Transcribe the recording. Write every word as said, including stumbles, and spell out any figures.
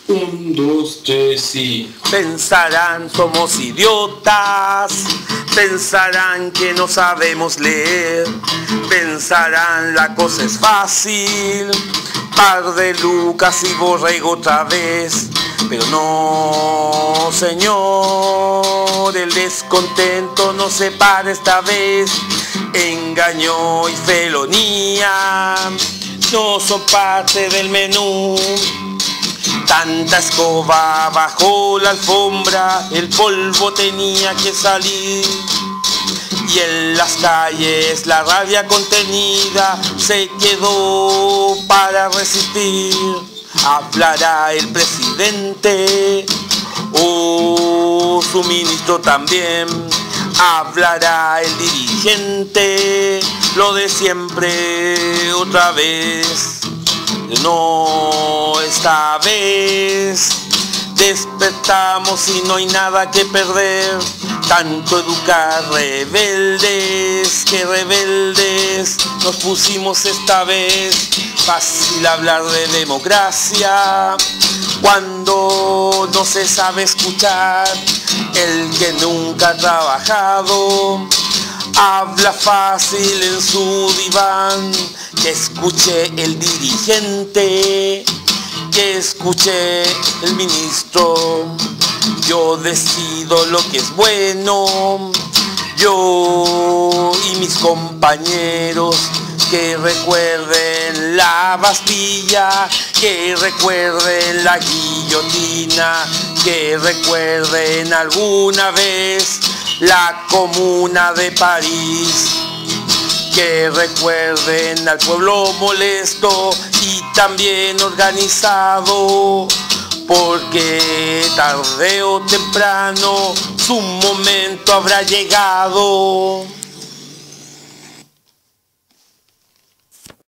Un, dos, tres y... Pensarán somos idiotas, pensarán que no sabemos leer, pensarán la cosa es fácil, par de lucas y borrego otra vez. Pero no, señor, el descontento no se para esta vez. Engaño y felonía no son parte del menú. Tanta escoba bajo la alfombra, el polvo tenía que salir. Y en las calles la rabia contenida se quedó para resistir. Hablará el presidente o su ministro también. Hablará el dirigente, lo de siempre otra vez. No, esta vez despertamos y no hay nada que perder. Tanto educar rebeldes, que rebeldes nos pusimos esta vez. Fácil hablar de democracia cuando no se sabe escuchar. El que nunca ha trabajado habla fácil en su diván. Que escuche el dirigente, que escuche el ministro. Yo decido lo que es bueno, yo y mis compañeros. Que recuerden la Bastilla, que recuerden la guillotina, que recuerden alguna vez la Comuna de París. Que recuerden al pueblo molesto y también organizado, porque tarde o temprano su momento habrá llegado.